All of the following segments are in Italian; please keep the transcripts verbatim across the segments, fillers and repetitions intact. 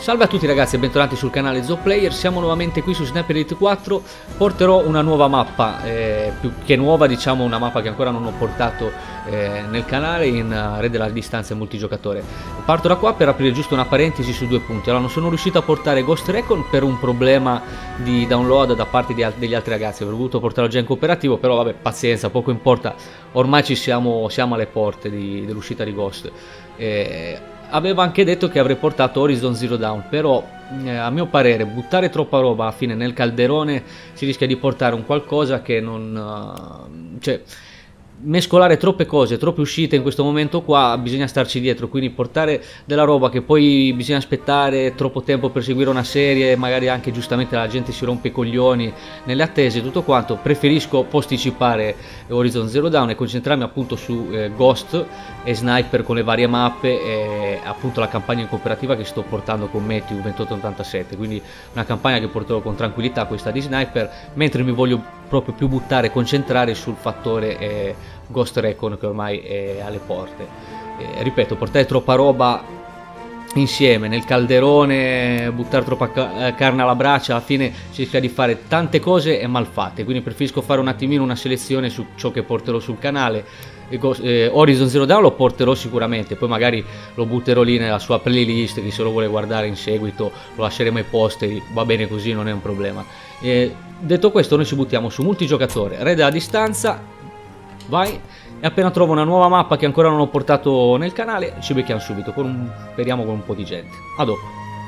Salve a tutti ragazzi e bentornati sul canale Zoplayer, siamo nuovamente qui su Sniper Elite quattro. Porterò una nuova mappa, eh, più che nuova diciamo una mappa che ancora non ho portato eh, nel canale in uh, Re della distanza e multigiocatore. Parto da qua per aprire giusto una parentesi su due punti. Allora, non sono riuscito a portare Ghost Recon per un problema di download da parte di al degli altri ragazzi. Avrei voluto portarlo già in cooperativo, però vabbè, pazienza, poco importa, ormai ci siamo, siamo alle porte dell'uscita di Ghost. Eh, Avevo anche detto che avrei portato Horizon Zero Dawn, però eh, a mio parere buttare troppa roba alla fine nel calderone si rischia di portare un qualcosa che non... Uh, cioè, mescolare troppe cose, troppe uscite in questo momento qua, bisogna starci dietro, quindi portare della roba che poi bisogna aspettare troppo tempo per seguire una serie, magari anche giustamente la gente si rompe i coglioni nelle attese, tutto quanto, preferisco posticipare Horizon Zero Dawn e concentrarmi appunto su eh, Ghost e Sniper con le varie mappe e appunto la campagna in cooperativa che sto portando con Matthew ventotto ottantasette, quindi una campagna che porterò con tranquillità, questa di Sniper, mentre mi voglio proprio più buttare, concentrare sul fattore eh, Ghost Recon che ormai è alle porte. Eh, ripeto, portare troppa roba insieme nel calderone, buttare troppa ca carne alla brace, alla fine si rischia di fare tante cose e mal fatte, quindi preferisco fare un attimino una selezione su ciò che porterò sul canale. Eh, Horizon Zero Dawn lo porterò sicuramente, poi magari lo butterò lì nella sua playlist, chi se lo vuole guardare in seguito lo lasceremo ai posteri, va bene così, non è un problema. Eh, detto questo, noi ci buttiamo su multigiocatore, Re della distanza, vai, e appena trovo una nuova mappa che ancora non ho portato nel canale ci becchiamo subito, con un, speriamo con un po' di gente. A dopo.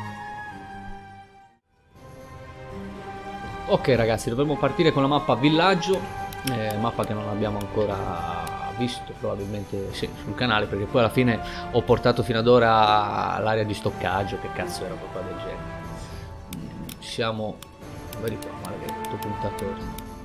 Ok ragazzi, dovremmo partire con la mappa villaggio, eh, mappa che non abbiamo ancora visto, probabilmente sì, sul canale, perché poi alla fine ho portato fino ad ora l'area di stoccaggio, che cazzo era qualcosa del genere. Siamo, vedi qua, maledetto puntatore,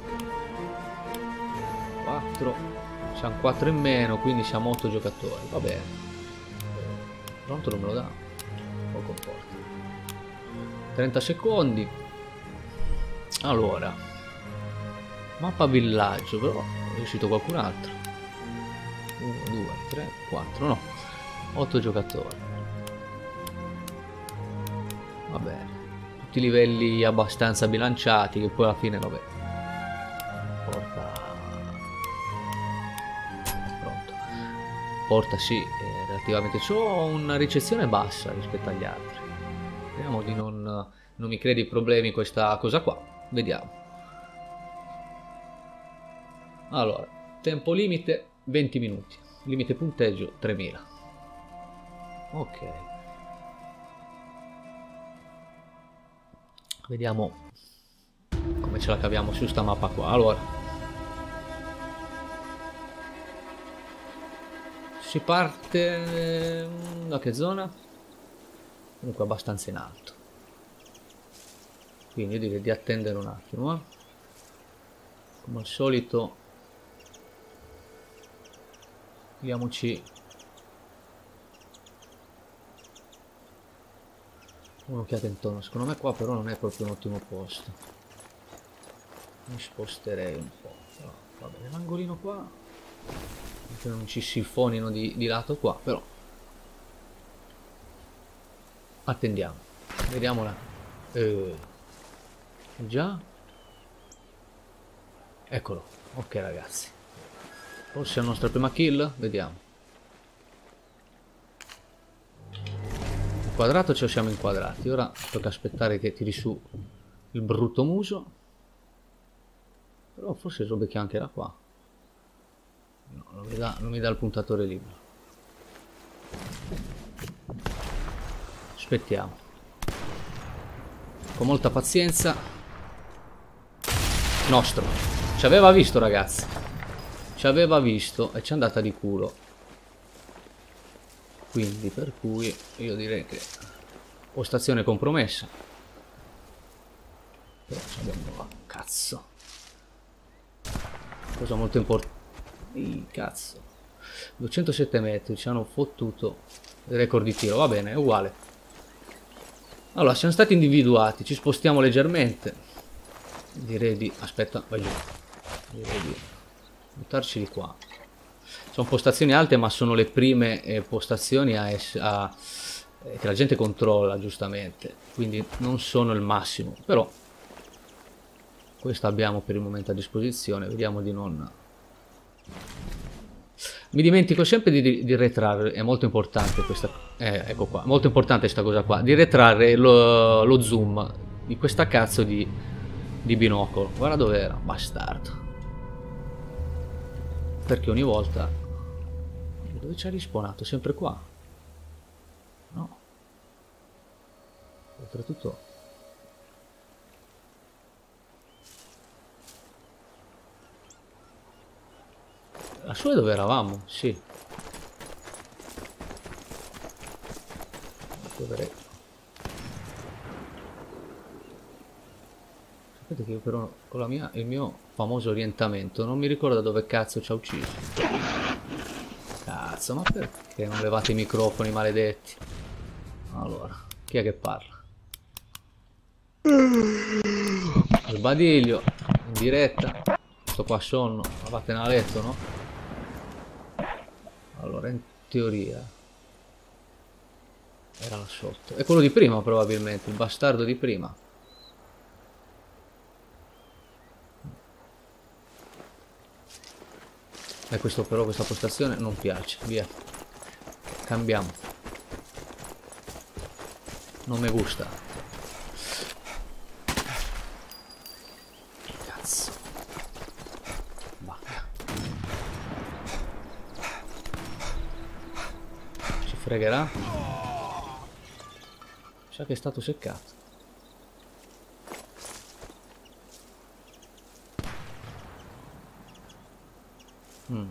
quattro, siamo quattro in meno, quindi siamo otto giocatori, va bene. Pronto, non me lo dà, poco importa. trenta secondi. Allora, mappa villaggio, però è uscito qualcun altro. uno, due, tre, quattro, no, otto giocatori. Va bene, tutti livelli abbastanza bilanciati, che poi alla fine, vabbè, porta, pronto, porta sì, eh, relativamente, c'ho una ricezione bassa rispetto agli altri. Speriamo di non, non mi crei problemi questa cosa qua, vediamo. Allora, tempo limite venti minuti, limite punteggio tremila. Ok, vediamo come ce la caviamo su sta mappa qua. Allora, si parte da che zona? Comunque abbastanza in alto, quindi io direi di attendere un attimo, eh? Come al solito diamoci un'occhiata intorno. Secondo me qua però non è proprio un ottimo posto, mi sposterei un po', però va bene, l'angolino qua, che non ci sifonino di, di lato qua, però attendiamo, vediamola. Eh, già, eccolo. Ok ragazzi, forse è la nostra prima kill, vediamo. Inquadrato, ce lo siamo inquadrati, ora tocca aspettare che tiri su il brutto muso, però forse lo becchiamo anche da qua. No, non mi dà, non mi dà il puntatore libero. Aspettiamo con molta pazienza. Nostro, ci aveva visto ragazzi, ci aveva visto e ci è andata di culo, quindi per cui io direi che postazione compromessa, però abbiamo, oh, cazzo, cosa molto importante, cazzo, duecentosette metri, ci hanno fottuto il record di tiro, va bene, è uguale. Allora, siamo stati individuati, ci spostiamo leggermente, direi di, aspetta, vai giù, direi di buttarci di qua. Sono postazioni alte, ma sono le prime eh, postazioni a, a eh, che la gente controlla giustamente, quindi non sono il massimo, però questo abbiamo per il momento a disposizione. Vediamo di non... Mi dimentico sempre di, di, di retrarre, è molto importante questa, eh, ecco qua, molto importante questa cosa qua, di retrarre lo, lo zoom di questa cazzo di, di binocolo. Guarda dov'era, bastardo. Perché ogni volta... Dove ci ha rispawnato? Sempre qua? No. Oltretutto... La sua è dove eravamo? Sì. Dovrei... Sapete che io però con la mia, il mio famoso orientamento non mi ricordo da dove cazzo ci ha ucciso. Cazzo, ma perché non levate i microfoni, maledetti? Allora, chi è che parla? Sbadiglio, in diretta. Sto qua sonno, ma vattene a letto, no? Allora, in teoria era là sotto. È quello di prima probabilmente, il bastardo di prima. E questo però, questa postazione non piace, via. Cambiamo. Non mi gusta. Cazzo. Bacca. Ci fregherà? Sa che è stato seccato. Mm.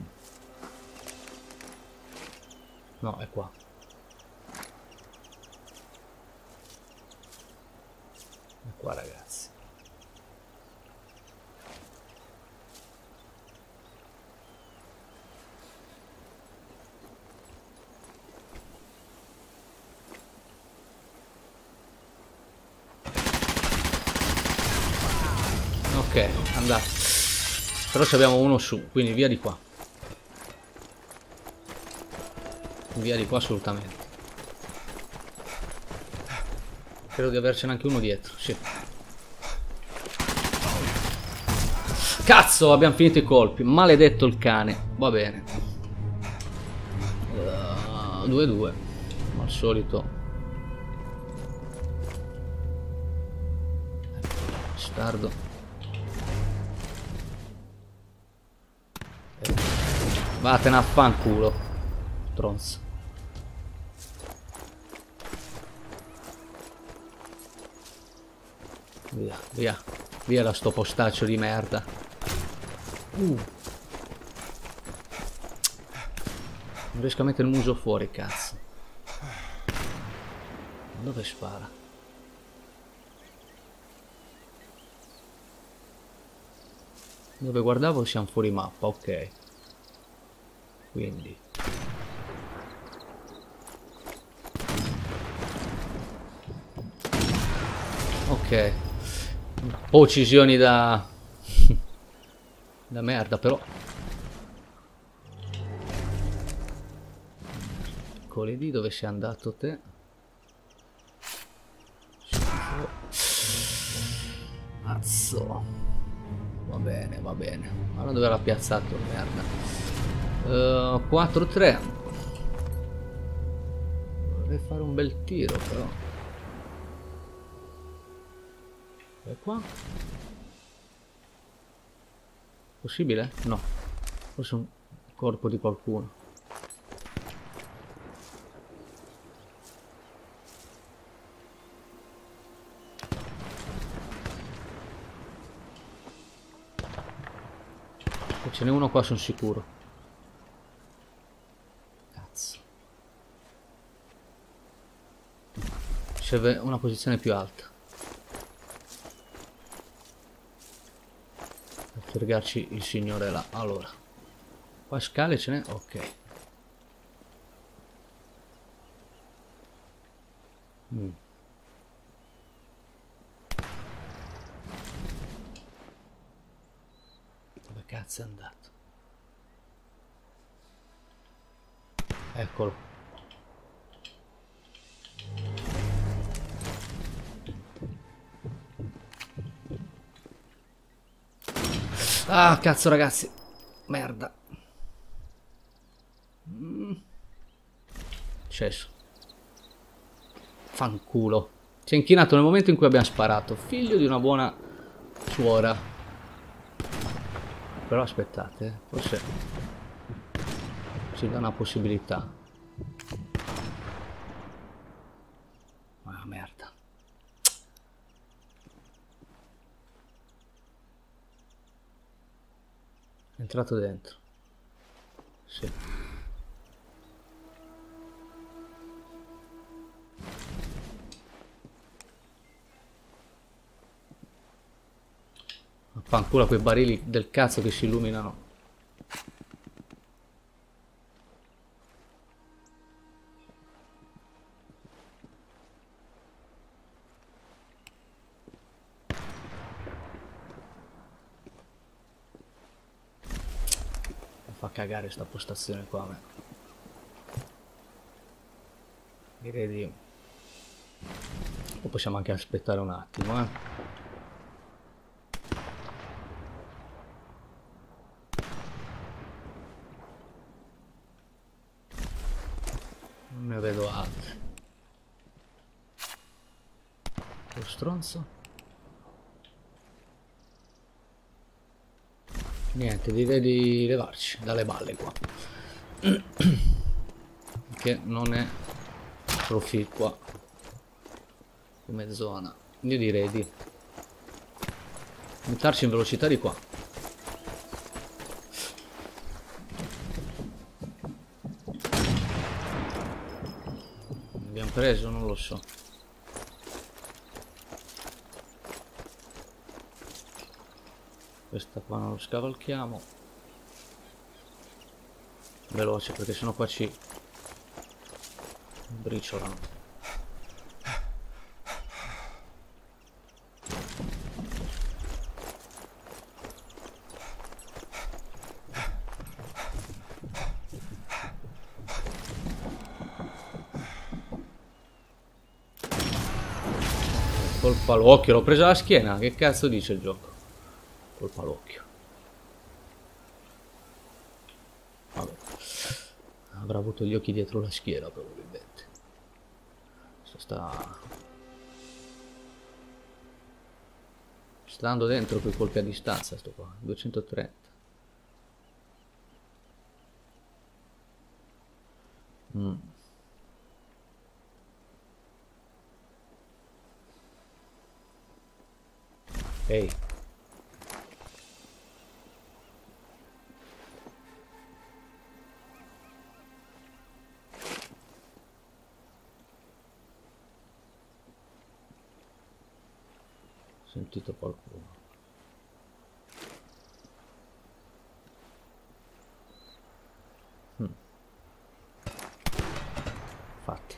No, è qua. È qua, ragazzi. Ok, andate. Però ci abbiamo uno su, quindi via di qua. Via di qua assolutamente. Credo di avercene anche uno dietro, sì. Cazzo, abbiamo finito i colpi. Maledetto il cane. Va bene. due due. Come al solito. Bastardo. Vattene a fanculo. Stronzo. Via, via. Via da sto postaccio di merda. Uh. Non riesco a mettere il muso fuori, cazzo. Dove spara? Dove guardavo siamo fuori mappa, ok. Quindi ok, un po' uccisioni da da merda, però mercoledì dove sei andato te? Cazzo, va bene, va bene. Allora dove l'ha piazzato, merda. Uh, quattro tre. Vorrei fare un bel tiro però. E qua? Possibile? No. Forse un corpo di qualcuno. E ce n'è uno qua, sono sicuro. Serve una posizione più alta per fregarci il signore là. Allora, qua scale ce n'è? Ok. mm. Dove cazzo è andato? Eccolo. Ah, cazzo, ragazzi. Merda. Mm. Sceso. Fanculo. Si è inchinato nel momento in cui abbiamo sparato. Figlio di una buona suora. Però aspettate, eh. Forse ci dà una possibilità. Ah, merda. È entrato dentro. Sì. Fanculo quei barili del cazzo che si illuminano. Mi fa cagare sta postazione qua a me. Direi di... O possiamo anche aspettare un attimo, eh. Non ne vedo altri. Lo stronzo. Niente, direi di levarci dalle balle qua. Che non è proficua come zona. Io direi di metterci in velocità di qua. Abbiamo preso? Non lo so. Questa qua non lo scavalchiamo. Veloce, perché sennò qua ci briciolano. Colpa all'occhio, l'ho presa alla schiena. Che cazzo dice il gioco? Colpa all'occhio. Vabbè. Avrà avuto gli occhi dietro la schiena probabilmente. Sta... Sta andando dentro quei colpi a distanza sto qua. duecentotrenta. Mm. Ehi. Ho sentito qualcuno. Mm. Infatti.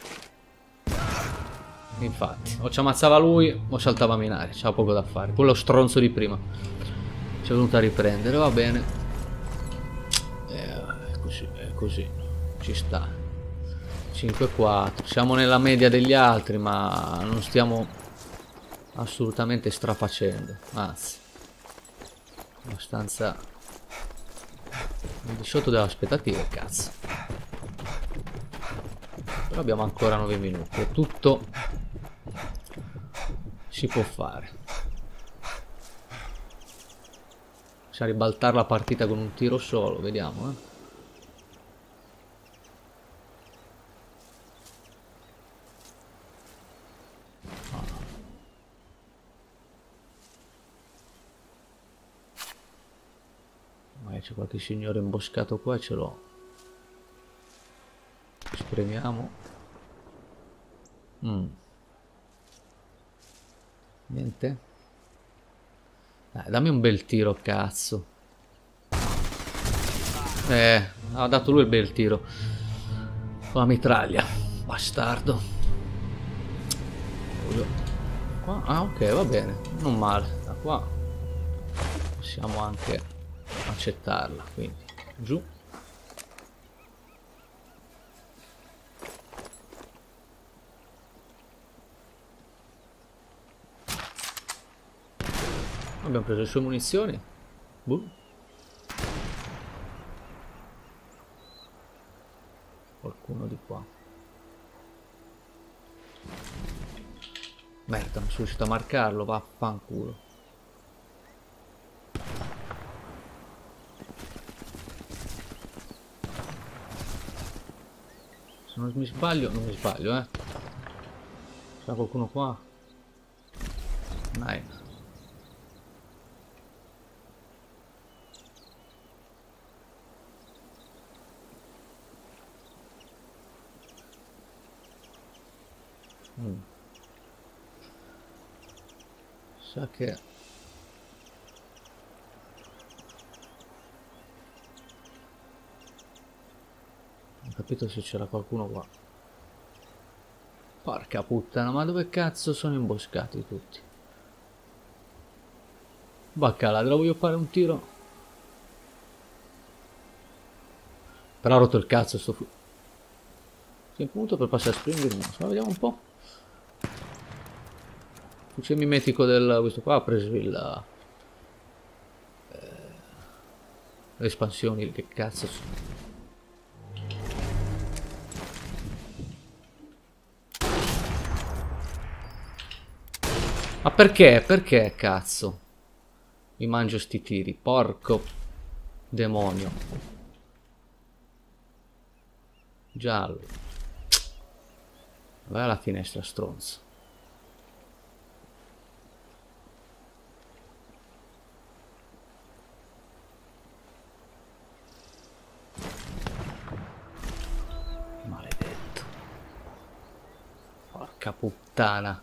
Infatti. O ci ammazzava lui o saltava a minare. C'era poco da fare. Quello stronzo di prima. Ci è venuto a riprendere, va bene. Eh, è così, è così. Ci sta. cinque quattro. Siamo nella media degli altri, ma non stiamo assolutamente strafacendo. Anzi. Abbastanza di sotto delle aspettative, cazzo. Però abbiamo ancora nove minuti. E tutto si può fare. Possiamo ribaltare la partita con un tiro solo, vediamo, eh. C'è qualche signore imboscato qua e ce l'ho. Spremiamo. Mm. Niente. Dai, dammi un bel tiro, cazzo. Eh, ha dato lui il bel tiro. Con la mitraglia. Bastardo. Qua? Ah, ok, va bene. Non male. Da qua possiamo anche accettarla, quindi giù. Abbiamo preso le sue munizioni. Boh. Qualcuno di qua. Merda, non sono riuscito a marcarlo, vaffanculo. Se non mi sbaglio, non mi sbaglio, eh. C'è qualcuno qua? Nine. Mm. Sa che ho capito se c'era qualcuno qua. Porca puttana, ma dove cazzo sono imboscati tutti? Baccaladra, voglio fare un tiro. Però ha rotto il cazzo sto fu... Sei punto per passare a Springfield, ma vediamo un po'. Fucile mimetico del... questo qua ha preso il... Eh, le espansioni, che cazzo sono? Ma perché? Perché cazzo? Mi mangio sti tiri, porco demonio. Giallo. Vai alla finestra, stronzo. Maledetto. Porca puttana.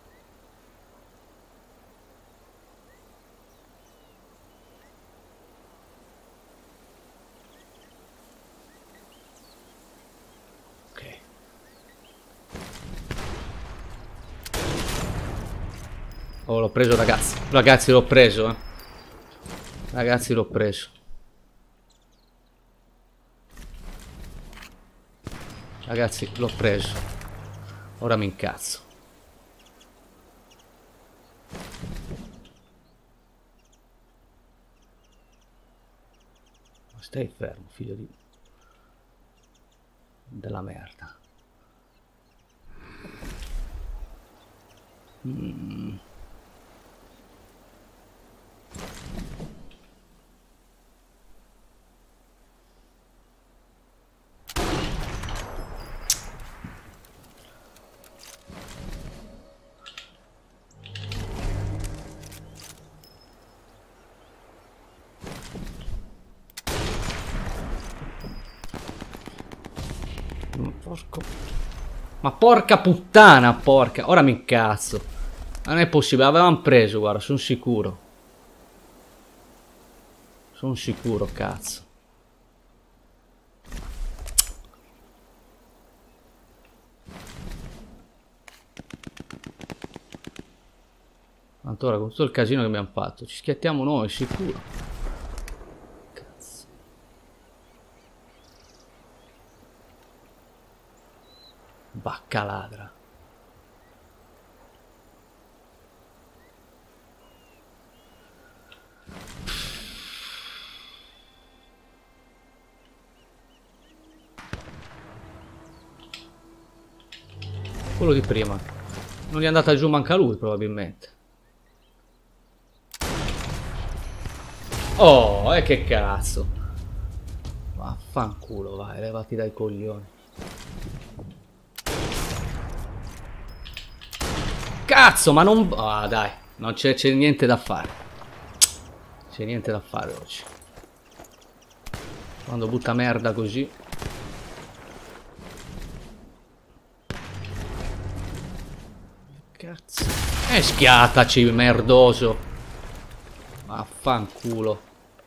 Oh, l'ho preso, ragazzi. Ragazzi, l'ho preso, eh. Ragazzi, l'ho preso. Ragazzi, l'ho preso. Ora mi incazzo. Stai fermo, figlio di... della merda. Mm. Porco. Ma porca puttana, porca. Ora mi incazzo. Non è possibile, avevamo preso, guarda, sono sicuro. Sono sicuro, cazzo. Tanto ora con tutto il casino che abbiamo fatto, ci schiattiamo noi, sicuro. Cazzo. Vacca ladra. Quello di prima. Non gli è andata giù manca lui, probabilmente. Oh, e eh, che cazzo. Vaffanculo, vai, levati dai coglioni. Cazzo, ma non... Ah, dai, non c'è niente da fare. C'è niente da fare oggi. Quando butta merda così... Cazzo. E eh, schiattaci, merdoso. Vaffanculo.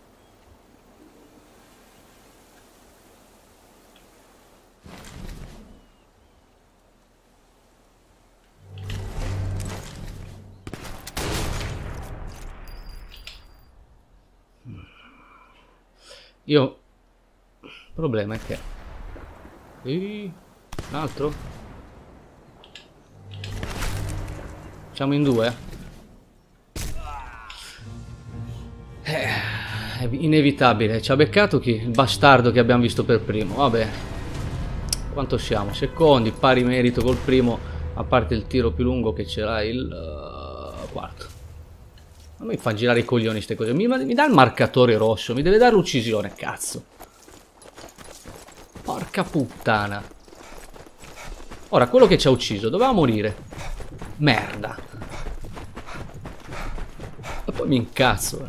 Io... Il problema è che... Ehi, un altro? Siamo in due? Eh, È inevitabile, ci ha beccato chi? Il bastardo che abbiamo visto per primo. Vabbè, quanto siamo? Secondi, pari merito col primo, a parte il tiro più lungo che ce l'ha il uh, quarto. Non mi fa girare i coglioni ste cose. Mi, mi dà il marcatore rosso, mi deve dare l'uccisione, cazzo. Porca puttana. Ora, quello che ci ha ucciso doveva morire. Merda. E poi mi incazzo.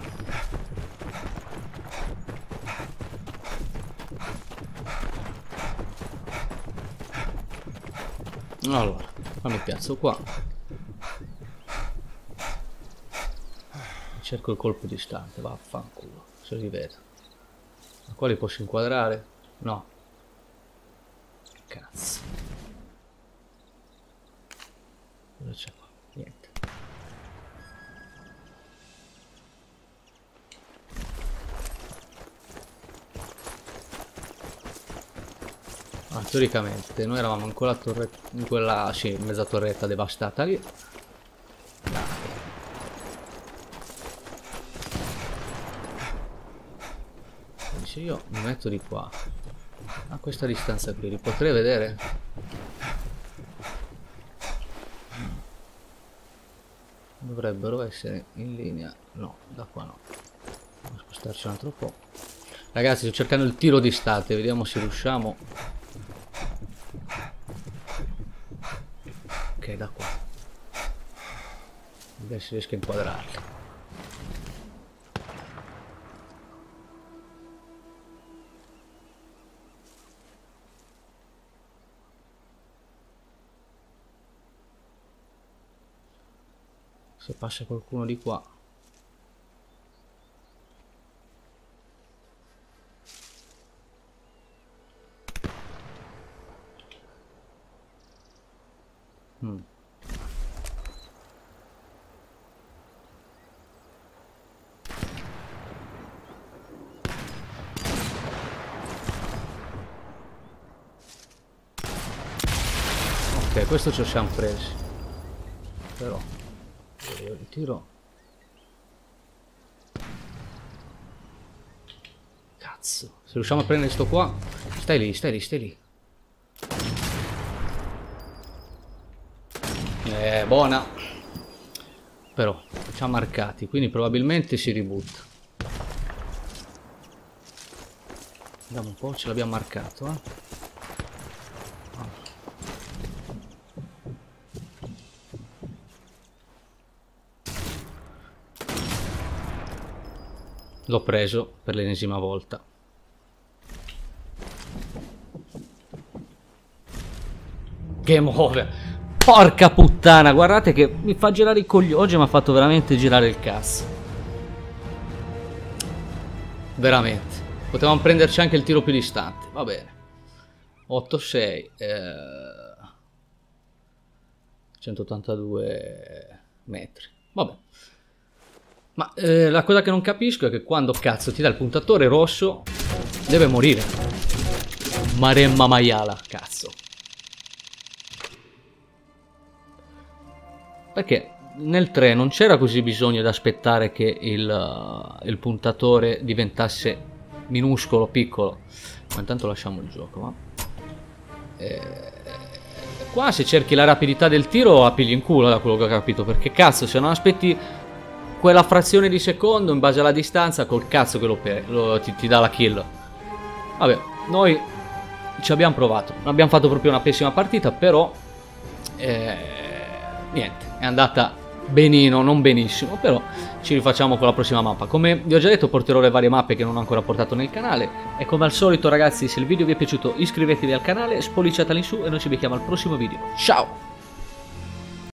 Allora, fammi piazzo qua. Cerco il colpo distante, vaffanculo, se li vedo. Ma qua li posso inquadrare? No. Cazzo. Cosa c'è qua? Niente. Ah, teoricamente noi eravamo in quella torretta, in quella, sì, mezza torretta devastata lì. Dai. Quindi se io mi metto di qua, a questa distanza qui, li potrei vedere? Dovrebbero essere in linea. No, da qua no. Devo spostarci un altro po'. Ragazzi, sto cercando il tiro distante, vediamo se riusciamo. Ok, da qua. Vediamo se riesco a inquadrarli. Se passa qualcuno di qua. Hmm. Ok, questo ce lo siamo presi. Però io li tiro. Cazzo, se riusciamo a prendere sto qua. Stai lì, stai lì, stai lì. Eh, buona. Però ci ha marcati, quindi probabilmente si ributta. Vediamo un po', ce l'abbiamo marcato, eh. L'ho preso per l'ennesima volta. Game over. Porca puttana, guardate che mi fa girare i coglioni. Oggi mi ha fatto veramente girare il cazzo. Veramente. Potevamo prenderci anche il tiro più distante. Va bene. otto sei. Eh, centottantadue metri. Vabbè. Ma eh, la cosa che non capisco è che quando cazzo ti dà il puntatore rosso deve morire. Maremma maiala, cazzo. Perché nel tre non c'era così bisogno di aspettare che il, uh, il puntatore diventasse minuscolo, piccolo. Ma intanto lasciamo il gioco, va? Eh, qua se cerchi la rapidità del tiro la pigli in culo, da quello che ho capito. Perché cazzo, se non aspetti quella frazione di secondo in base alla distanza, col cazzo che lo, lo ti, ti dà la kill. Vabbè, noi ci abbiamo provato. Non abbiamo fatto proprio una pessima partita, però eh, niente, è andata benino, non benissimo, però ci rifacciamo con la prossima mappa. Come vi ho già detto, porterò le varie mappe che non ho ancora portato nel canale. E come al solito, ragazzi, se il video vi è piaciuto iscrivetevi al canale, spolliciate all'insù e noi ci becchiamo al prossimo video. Ciao!